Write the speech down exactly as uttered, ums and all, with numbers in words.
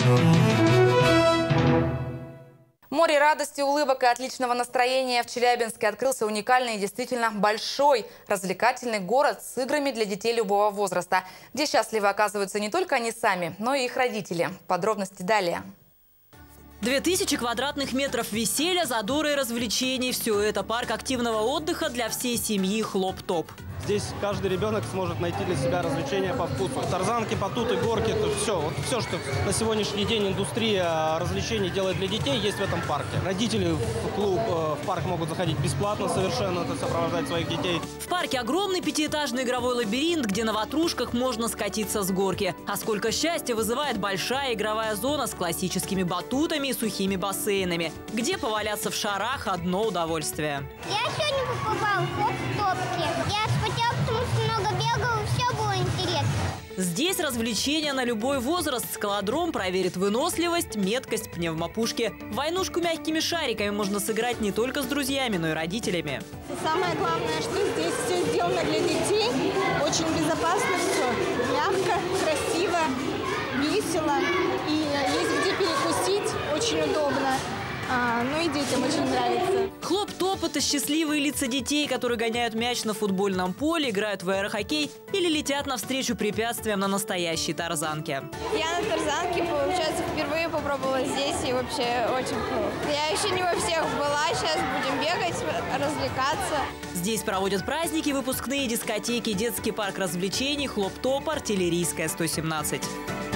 Море радости, улыбок и отличного настроения. В Челябинске открылся уникальный и действительно большой развлекательный город с играми для детей любого возраста, где счастливы оказываются не только они сами, но и их родители. Подробности далее. Две тысячи квадратных метров веселья, задора и развлечений. Все это парк активного отдыха для всей семьи «Хлоп-топ». Здесь каждый ребенок сможет найти для себя развлечения по вкусу. Тарзанки, батуты, горки, это все. Вот все, что на сегодняшний день индустрия развлечений делает для детей, есть в этом парке. Родители в клуб, в парк могут заходить бесплатно совершенно, это сопровождать своих детей. В парке огромный пятиэтажный игровой лабиринт, где на ватрушках можно скатиться с горки. А сколько счастья вызывает большая игровая зона с классическими батутами и сухими бассейнами, где поваляться в шарах – одно удовольствие. Я сегодня побывал в хлоп-топке. Я вспотела, потому что много бегала, все было интересно. Здесь развлечения на любой возраст. Скалодром проверит выносливость, меткость пневмопушки. Войнушку мягкими шариками можно сыграть не только с друзьями, но и родителями. Самое главное, что здесь все сделано для детей. Очень безопасно все. Мягко, красиво, весело. И есть где перекусить, очень удобно. А, ну и детям очень нравится. Хлоп-топ – это счастливые лица детей, которые гоняют мяч на футбольном поле, играют в аэрохоккей или летят навстречу препятствиям на настоящей тарзанке. Я на тарзанке, получается, впервые попробовала здесь и вообще очень круто. Я еще не во всех была, сейчас будем бегать, развлекаться. Здесь проводят праздники, выпускные дискотеки, детский парк развлечений, хлоп-топ, артиллерийская сто семнадцать.